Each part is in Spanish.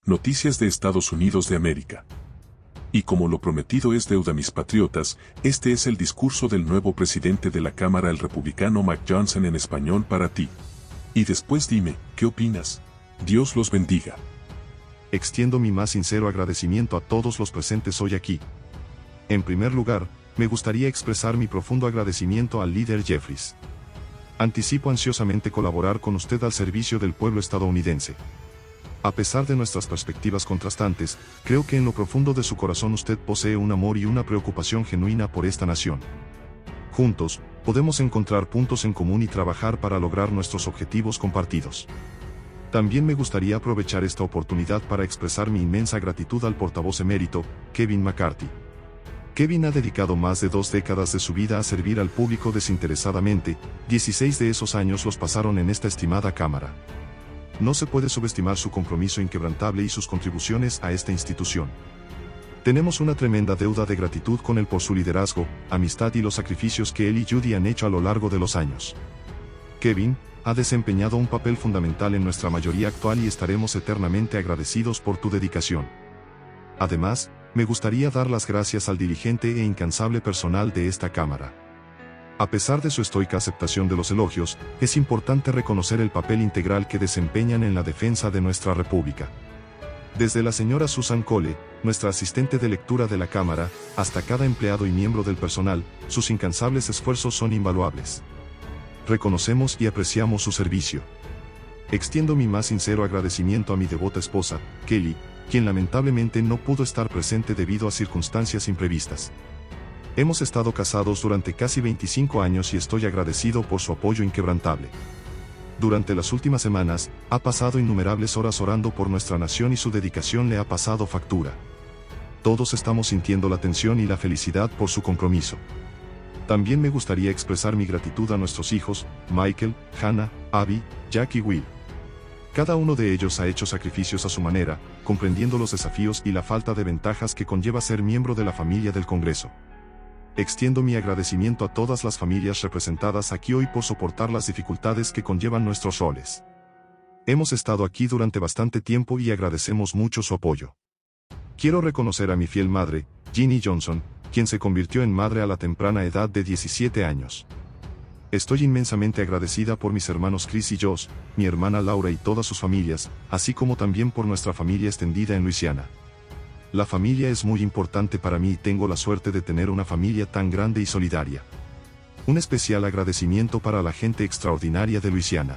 Noticias de Estados Unidos de América. Y como lo prometido es deuda, mis patriotas, este es el discurso del nuevo presidente de la Cámara, el republicano Mike Johnson, en español para ti. Y después dime, ¿qué opinas? Dios los bendiga. Extiendo mi más sincero agradecimiento a todos los presentes hoy aquí. En primer lugar, me gustaría expresar mi profundo agradecimiento al líder Jeffries. Anticipo ansiosamente colaborar con usted al servicio del pueblo estadounidense. A pesar de nuestras perspectivas contrastantes, creo que en lo profundo de su corazón usted posee un amor y una preocupación genuina por esta nación. Juntos, podemos encontrar puntos en común y trabajar para lograr nuestros objetivos compartidos. También me gustaría aprovechar esta oportunidad para expresar mi inmensa gratitud al portavoz emérito, Kevin McCarthy. Kevin ha dedicado más de 2 décadas de su vida a servir al público desinteresadamente, 16 de esos años los pasaron en esta estimada Cámara. No se puede subestimar su compromiso inquebrantable y sus contribuciones a esta institución. Tenemos una tremenda deuda de gratitud con él por su liderazgo, amistad y los sacrificios que él y Judy han hecho a lo largo de los años. Kevin ha desempeñado un papel fundamental en nuestra mayoría actual y estaremos eternamente agradecidos por tu dedicación. Además, me gustaría dar las gracias al diligente e incansable personal de esta Cámara. A pesar de su estoica aceptación de los elogios, es importante reconocer el papel integral que desempeñan en la defensa de nuestra República. Desde la señora Susan Cole, nuestra asistente de lectura de la Cámara, hasta cada empleado y miembro del personal, sus incansables esfuerzos son invaluables. Reconocemos y apreciamos su servicio. Extiendo mi más sincero agradecimiento a mi devota esposa, Kelly, quien lamentablemente no pudo estar presente debido a circunstancias imprevistas. Hemos estado casados durante casi 25 años y estoy agradecido por su apoyo inquebrantable. Durante las últimas semanas, ha pasado innumerables horas orando por nuestra nación y su dedicación le ha pasado factura. Todos estamos sintiendo la tensión y la felicidad por su compromiso. También me gustaría expresar mi gratitud a nuestros hijos, Michael, Hannah, Abby, Jack y Will. Cada uno de ellos ha hecho sacrificios a su manera, comprendiendo los desafíos y la falta de ventajas que conlleva ser miembro de la familia del Congreso. Extiendo mi agradecimiento a todas las familias representadas aquí hoy por soportar las dificultades que conllevan nuestros roles. Hemos estado aquí durante bastante tiempo y agradecemos mucho su apoyo. Quiero reconocer a mi fiel madre, Ginny Johnson, quien se convirtió en madre a la temprana edad de 17 años. Estoy inmensamente agradecida por mis hermanos Chris y Josh, mi hermana Laura y todas sus familias, así como también por nuestra familia extendida en Luisiana. La familia es muy importante para mí y tengo la suerte de tener una familia tan grande y solidaria. Un especial agradecimiento para la gente extraordinaria de Luisiana.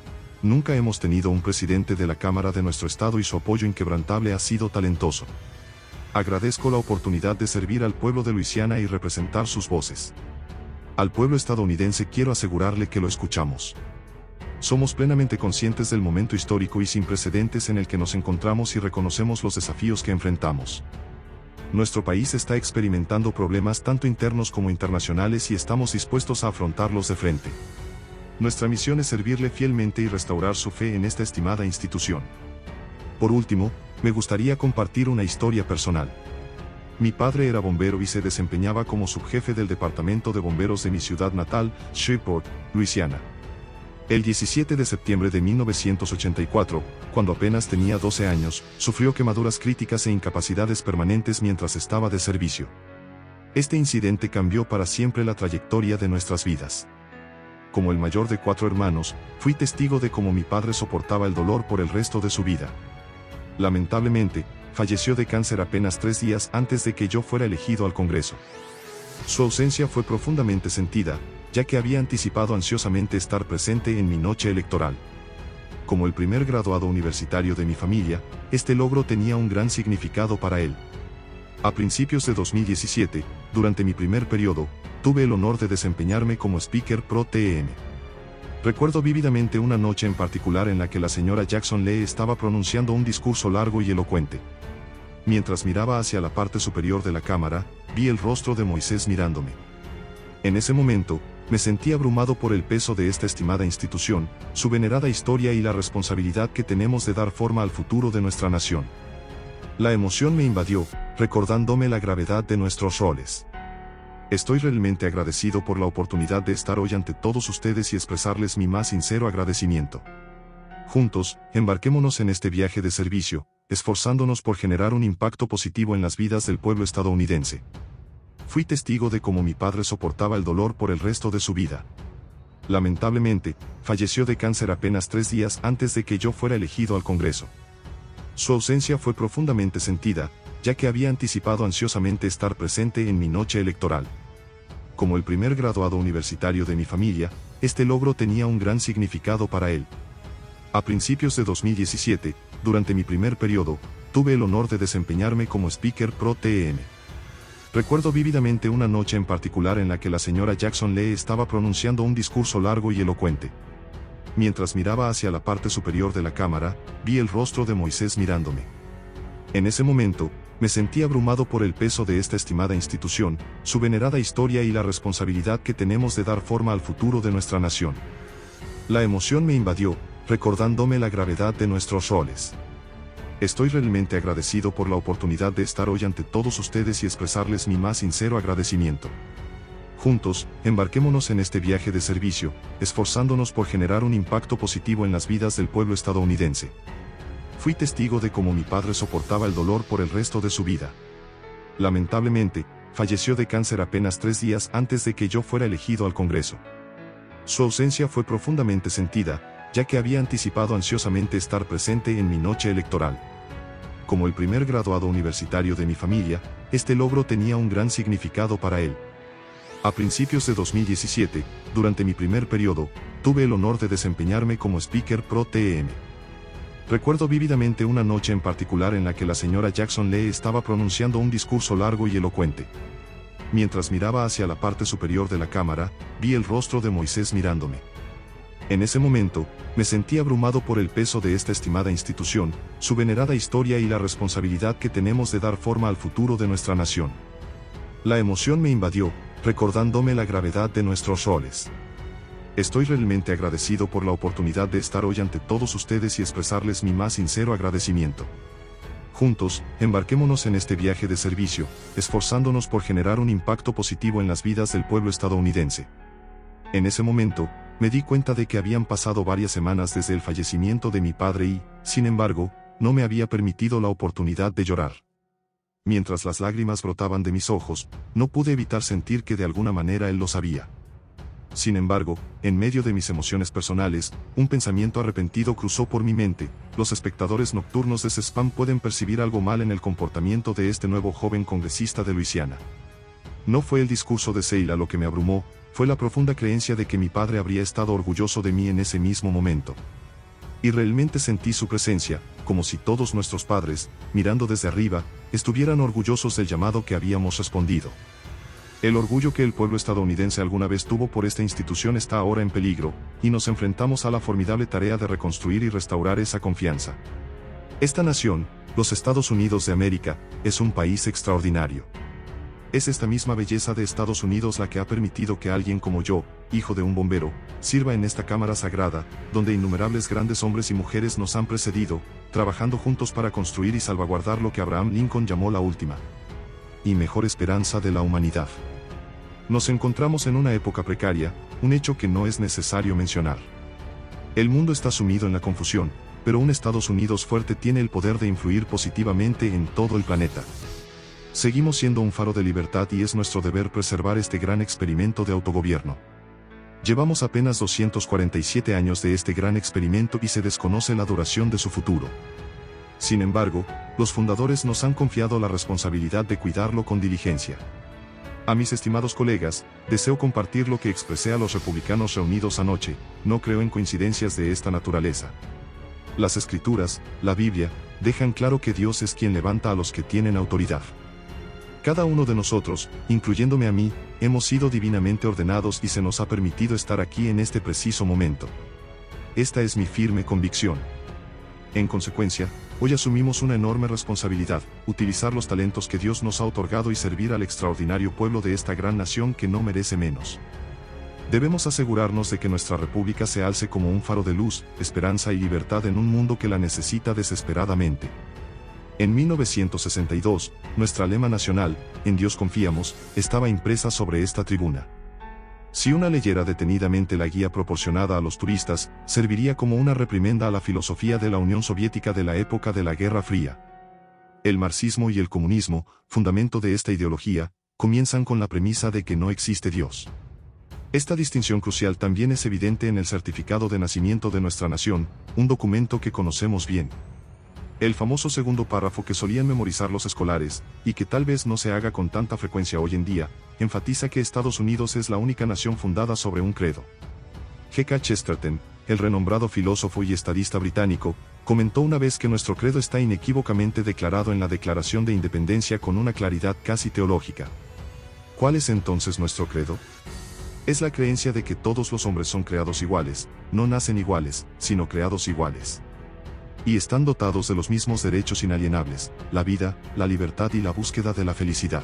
Nunca hemos tenido un presidente de la Cámara de nuestro estado y su apoyo inquebrantable ha sido talentoso. Agradezco la oportunidad de servir al pueblo de Luisiana y representar sus voces. Al pueblo estadounidense quiero asegurarle que lo escuchamos. Somos plenamente conscientes del momento histórico y sin precedentes en el que nos encontramos y reconocemos los desafíos que enfrentamos. Nuestro país está experimentando problemas tanto internos como internacionales y estamos dispuestos a afrontarlos de frente. Nuestra misión es servirle fielmente y restaurar su fe en esta estimada institución. Por último, me gustaría compartir una historia personal. Mi padre era bombero y se desempeñaba como subjefe del departamento de bomberos de mi ciudad natal, Shreveport, Luisiana. El 17 de septiembre de 1984, cuando apenas tenía 12 años, sufrió quemaduras críticas e incapacidades permanentes mientras estaba de servicio. Este incidente cambió para siempre la trayectoria de nuestras vidas. Como el mayor de 4 hermanos, fui testigo de cómo mi padre soportaba el dolor por el resto de su vida. Lamentablemente, falleció de cáncer apenas 3 días antes de que yo fuera elegido al Congreso. Su ausencia fue profundamente sentida, ya que había anticipado ansiosamente estar presente en mi noche electoral. Como el primer graduado universitario de mi familia, este logro tenía un gran significado para él. A principios de 2017, durante mi primer periodo, tuve el honor de desempeñarme como Speaker Pro Tem. Recuerdo vívidamente una noche en particular en la que la señora Jackson Lee estaba pronunciando un discurso largo y elocuente. Mientras miraba hacia la parte superior de la cámara, vi el rostro de Moisés mirándome. En ese momento, me sentí abrumado por el peso de esta estimada institución, su venerada historia y la responsabilidad que tenemos de dar forma al futuro de nuestra nación. La emoción me invadió, recordándome la gravedad de nuestros roles. Estoy realmente agradecido por la oportunidad de estar hoy ante todos ustedes y expresarles mi más sincero agradecimiento. Juntos, embarquémonos en este viaje de servicio, esforzándonos por generar un impacto positivo en las vidas del pueblo estadounidense. Fui testigo de cómo mi padre soportaba el dolor por el resto de su vida. Lamentablemente, falleció de cáncer apenas 3 días antes de que yo fuera elegido al Congreso. Su ausencia fue profundamente sentida, ya que había anticipado ansiosamente estar presente en mi noche electoral. Como el primer graduado universitario de mi familia, este logro tenía un gran significado para él. A principios de 2017, durante mi primer periodo, tuve el honor de desempeñarme como Speaker Pro Tem. Recuerdo vívidamente una noche en particular en la que la señora Jackson Lee estaba pronunciando un discurso largo y elocuente. Mientras miraba hacia la parte superior de la cámara, vi el rostro de Moisés mirándome. En ese momento, me sentí abrumado por el peso de esta estimada institución, su venerada historia y la responsabilidad que tenemos de dar forma al futuro de nuestra nación. La emoción me invadió, recordándome la gravedad de nuestros roles. Estoy realmente agradecido por la oportunidad de estar hoy ante todos ustedes y expresarles mi más sincero agradecimiento. Juntos, embarquémonos en este viaje de servicio, esforzándonos por generar un impacto positivo en las vidas del pueblo estadounidense. Fui testigo de cómo mi padre soportaba el dolor por el resto de su vida. Lamentablemente, falleció de cáncer apenas 3 días antes de que yo fuera elegido al Congreso. Su ausencia fue profundamente sentida, ya que había anticipado ansiosamente estar presente en mi noche electoral. Como el primer graduado universitario de mi familia, este logro tenía un gran significado para él. A principios de 2017, durante mi primer periodo, tuve el honor de desempeñarme como Speaker Pro Tem. Recuerdo vívidamente una noche en particular en la que la señora Jackson Lee estaba pronunciando un discurso largo y elocuente. Mientras miraba hacia la parte superior de la cámara, vi el rostro de Moisés mirándome. En ese momento, me sentí abrumado por el peso de esta estimada institución, su venerada historia y la responsabilidad que tenemos de dar forma al futuro de nuestra nación. La emoción me invadió, recordándome la gravedad de nuestros roles. Estoy realmente agradecido por la oportunidad de estar hoy ante todos ustedes y expresarles mi más sincero agradecimiento. Juntos, embarquémonos en este viaje de servicio, esforzándonos por generar un impacto positivo en las vidas del pueblo estadounidense. En ese momento, me di cuenta de que habían pasado varias semanas desde el fallecimiento de mi padre y, sin embargo, no me había permitido la oportunidad de llorar. Mientras las lágrimas brotaban de mis ojos, no pude evitar sentir que de alguna manera él lo sabía. Sin embargo, en medio de mis emociones personales, un pensamiento arrepentido cruzó por mi mente: los espectadores nocturnos de CSPAN pueden percibir algo mal en el comportamiento de este nuevo joven congresista de Luisiana. No fue el discurso de Seila lo que me abrumó, fue la profunda creencia de que mi padre habría estado orgulloso de mí en ese mismo momento. Y realmente sentí su presencia, como si todos nuestros padres, mirando desde arriba, estuvieran orgullosos del llamado que habíamos respondido. El orgullo que el pueblo estadounidense alguna vez tuvo por esta institución está ahora en peligro, y nos enfrentamos a la formidable tarea de reconstruir y restaurar esa confianza. Esta nación, los Estados Unidos de América, es un país extraordinario. Es esta misma belleza de Estados Unidos la que ha permitido que alguien como yo, hijo de un bombero, sirva en esta cámara sagrada, donde innumerables grandes hombres y mujeres nos han precedido, trabajando juntos para construir y salvaguardar lo que Abraham Lincoln llamó la última y mejor esperanza de la humanidad. Nos encontramos en una época precaria, un hecho que no es necesario mencionar. El mundo está sumido en la confusión, pero un Estados Unidos fuerte tiene el poder de influir positivamente en todo el planeta. Seguimos siendo un faro de libertad y es nuestro deber preservar este gran experimento de autogobierno. Llevamos apenas 247 años de este gran experimento y se desconoce la duración de su futuro. Sin embargo, los fundadores nos han confiado la responsabilidad de cuidarlo con diligencia. A mis estimados colegas, deseo compartir lo que expresé a los republicanos reunidos anoche: no creo en coincidencias de esta naturaleza. Las Escrituras, la Biblia, dejan claro que Dios es quien levanta a los que tienen autoridad. Cada uno de nosotros, incluyéndome a mí, hemos sido divinamente ordenados y se nos ha permitido estar aquí en este preciso momento. Esta es mi firme convicción. En consecuencia, hoy asumimos una enorme responsabilidad: utilizar los talentos que Dios nos ha otorgado y servir al extraordinario pueblo de esta gran nación que no merece menos. Debemos asegurarnos de que nuestra república se alce como un faro de luz, esperanza y libertad en un mundo que la necesita desesperadamente. En 1962, nuestra lema nacional, "En Dios confiamos", estaba impresa sobre esta tribuna. Si uno leyera detenidamente la guía proporcionada a los turistas, serviría como una reprimenda a la filosofía de la Unión Soviética de la época de la Guerra Fría. El marxismo y el comunismo, fundamento de esta ideología, comienzan con la premisa de que no existe Dios. Esta distinción crucial también es evidente en el certificado de nacimiento de nuestra nación, un documento que conocemos bien. El famoso segundo párrafo que solían memorizar los escolares, y que tal vez no se haga con tanta frecuencia hoy en día, enfatiza que Estados Unidos es la única nación fundada sobre un credo. G.K. Chesterton, el renombrado filósofo y estadista británico, comentó una vez que nuestro credo está inequívocamente declarado en la Declaración de Independencia con una claridad casi teológica. ¿Cuál es entonces nuestro credo? Es la creencia de que todos los hombres son creados iguales, no nacen iguales, sino creados iguales. Y están dotados de los mismos derechos inalienables, la vida, la libertad y la búsqueda de la felicidad.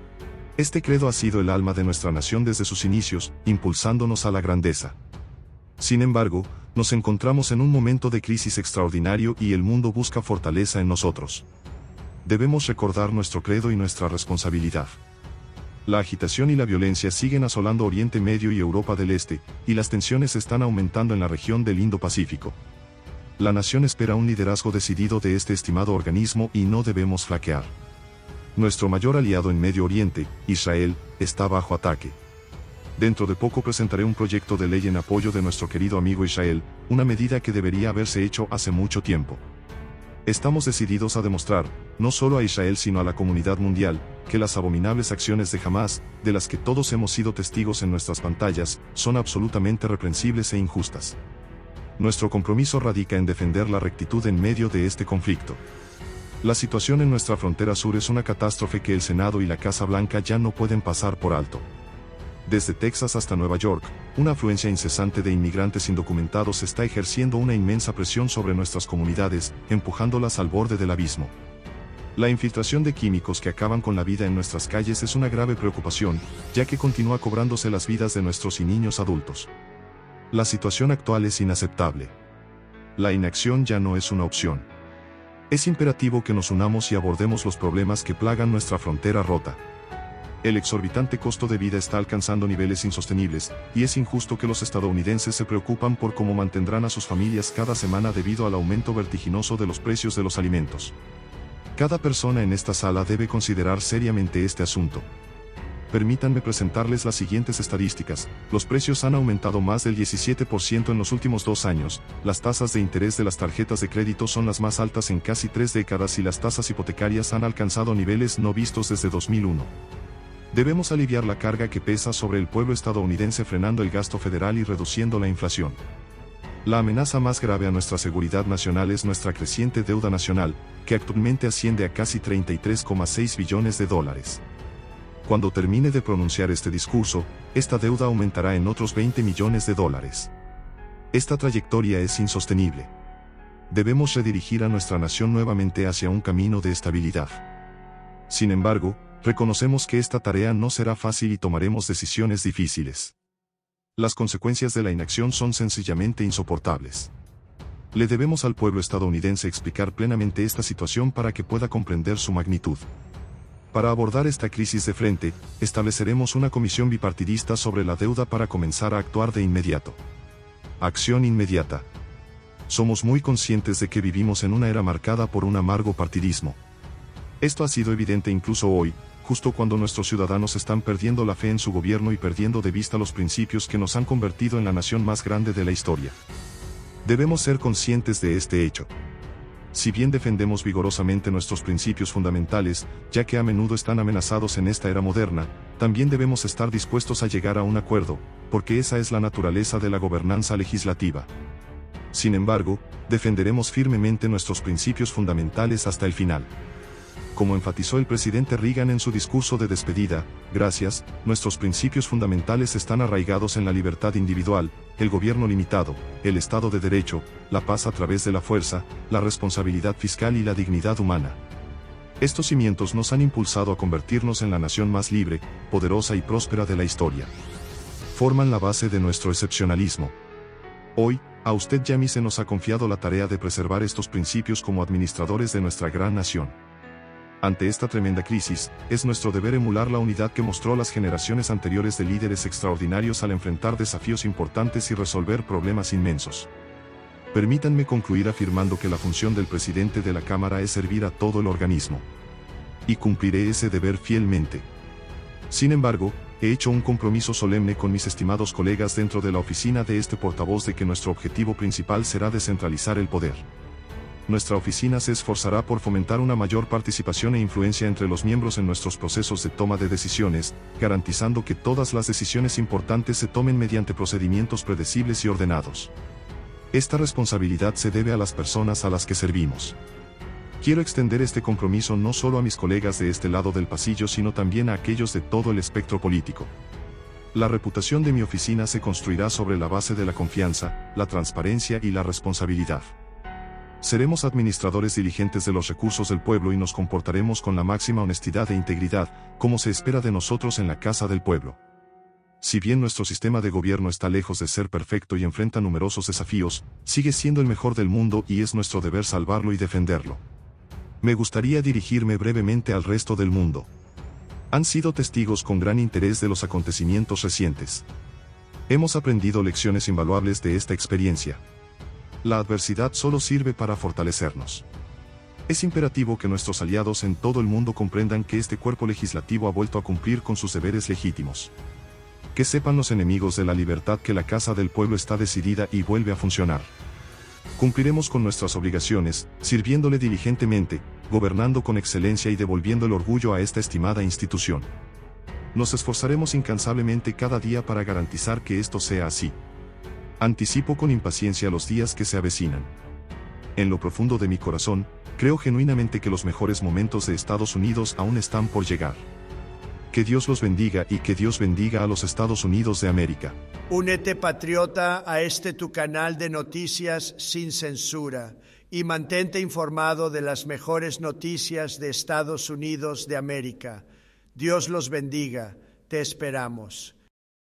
Este credo ha sido el alma de nuestra nación desde sus inicios, impulsándonos a la grandeza. Sin embargo, nos encontramos en un momento de crisis extraordinario y el mundo busca fortaleza en nosotros. Debemos recordar nuestro credo y nuestra responsabilidad. La agitación y la violencia siguen asolando Oriente Medio y Europa del Este, y las tensiones están aumentando en la región del Indo-Pacífico. La nación espera un liderazgo decidido de este estimado organismo y no debemos flaquear. Nuestro mayor aliado en Medio Oriente, Israel, está bajo ataque. Dentro de poco presentaré un proyecto de ley en apoyo de nuestro querido amigo Israel, una medida que debería haberse hecho hace mucho tiempo. Estamos decididos a demostrar, no solo a Israel sino a la comunidad mundial, que las abominables acciones de Hamás, de las que todos hemos sido testigos en nuestras pantallas, son absolutamente reprensibles e injustas. Nuestro compromiso radica en defender la rectitud en medio de este conflicto. La situación en nuestra frontera sur es una catástrofe que el Senado y la Casa Blanca ya no pueden pasar por alto. Desde Texas hasta Nueva York, una afluencia incesante de inmigrantes indocumentados está ejerciendo una inmensa presión sobre nuestras comunidades, empujándolas al borde del abismo. La infiltración de químicos que acaban con la vida en nuestras calles es una grave preocupación, ya que continúa cobrándose las vidas de nuestros y niños adultos. La situación actual es inaceptable. La inacción ya no es una opción. Es imperativo que nos unamos y abordemos los problemas que plagan nuestra frontera rota. El exorbitante costo de vida está alcanzando niveles insostenibles, y es injusto que los estadounidenses se preocupan por cómo mantendrán a sus familias cada semana debido al aumento vertiginoso de los precios de los alimentos. Cada persona en esta sala debe considerar seriamente este asunto. Permítanme presentarles las siguientes estadísticas. Los precios han aumentado más del 17% en los últimos 2 años, las tasas de interés de las tarjetas de crédito son las más altas en casi 3 décadas y las tasas hipotecarias han alcanzado niveles no vistos desde 2001. Debemos aliviar la carga que pesa sobre el pueblo estadounidense frenando el gasto federal y reduciendo la inflación. La amenaza más grave a nuestra seguridad nacional es nuestra creciente deuda nacional, que actualmente asciende a casi 33,6 billones de dólares. Cuando termine de pronunciar este discurso, esta deuda aumentará en otros 20 millones de dólares. Esta trayectoria es insostenible. Debemos redirigir a nuestra nación nuevamente hacia un camino de estabilidad. Sin embargo, reconocemos que esta tarea no será fácil y tomaremos decisiones difíciles. Las consecuencias de la inacción son sencillamente insoportables. Le debemos al pueblo estadounidense explicar plenamente esta situación para que pueda comprender su magnitud. Para abordar esta crisis de frente, estableceremos una comisión bipartidista sobre la deuda para comenzar a actuar de inmediato. Acción inmediata. Somos muy conscientes de que vivimos en una era marcada por un amargo partidismo. Esto ha sido evidente incluso hoy, justo cuando nuestros ciudadanos están perdiendo la fe en su gobierno y perdiendo de vista los principios que nos han convertido en la nación más grande de la historia. Debemos ser conscientes de este hecho. Si bien defendemos vigorosamente nuestros principios fundamentales, ya que a menudo están amenazados en esta era moderna, también debemos estar dispuestos a llegar a un acuerdo, porque esa es la naturaleza de la gobernanza legislativa. Sin embargo, defenderemos firmemente nuestros principios fundamentales hasta el final. Como enfatizó el presidente Reagan en su discurso de despedida, gracias, nuestros principios fundamentales están arraigados en la libertad individual, el gobierno limitado, el Estado de Derecho, la paz a través de la fuerza, la responsabilidad fiscal y la dignidad humana. Estos cimientos nos han impulsado a convertirnos en la nación más libre, poderosa y próspera de la historia. Forman la base de nuestro excepcionalismo. Hoy, a usted y a mí se nos ha confiado la tarea de preservar estos principios como administradores de nuestra gran nación. Ante esta tremenda crisis, es nuestro deber emular la unidad que mostró las generaciones anteriores de líderes extraordinarios al enfrentar desafíos importantes y resolver problemas inmensos. Permítanme concluir afirmando que la función del presidente de la Cámara es servir a todo el organismo. Y cumpliré ese deber fielmente. Sin embargo, he hecho un compromiso solemne con mis estimados colegas dentro de la oficina de este portavoz de que nuestro objetivo principal será descentralizar el poder. Nuestra oficina se esforzará por fomentar una mayor participación e influencia entre los miembros en nuestros procesos de toma de decisiones, garantizando que todas las decisiones importantes se tomen mediante procedimientos predecibles y ordenados. Esta responsabilidad se debe a las personas a las que servimos. Quiero extender este compromiso no solo a mis colegas de este lado del pasillo, sino también a aquellos de todo el espectro político. La reputación de mi oficina se construirá sobre la base de la confianza, la transparencia y la responsabilidad. Seremos administradores diligentes de los recursos del pueblo y nos comportaremos con la máxima honestidad e integridad, como se espera de nosotros en la Casa del Pueblo. Si bien nuestro sistema de gobierno está lejos de ser perfecto y enfrenta numerosos desafíos, sigue siendo el mejor del mundo y es nuestro deber salvarlo y defenderlo. Me gustaría dirigirme brevemente al resto del mundo. Han sido testigos con gran interés de los acontecimientos recientes. Hemos aprendido lecciones invaluables de esta experiencia. La adversidad solo sirve para fortalecernos. Es imperativo que nuestros aliados en todo el mundo comprendan que este cuerpo legislativo ha vuelto a cumplir con sus deberes legítimos. Que sepan los enemigos de la libertad que la Casa del Pueblo está decidida y vuelve a funcionar. Cumpliremos con nuestras obligaciones, sirviéndole diligentemente, gobernando con excelencia y devolviendo el orgullo a esta estimada institución. Nos esforzaremos incansablemente cada día para garantizar que esto sea así. Anticipo con impaciencia los días que se avecinan. En lo profundo de mi corazón, creo genuinamente que los mejores momentos de Estados Unidos aún están por llegar. Que Dios los bendiga y que Dios bendiga a los Estados Unidos de América. Únete, patriota, a tu canal de noticias sin censura y mantente informado de las mejores noticias de Estados Unidos de América. Dios los bendiga. Te esperamos.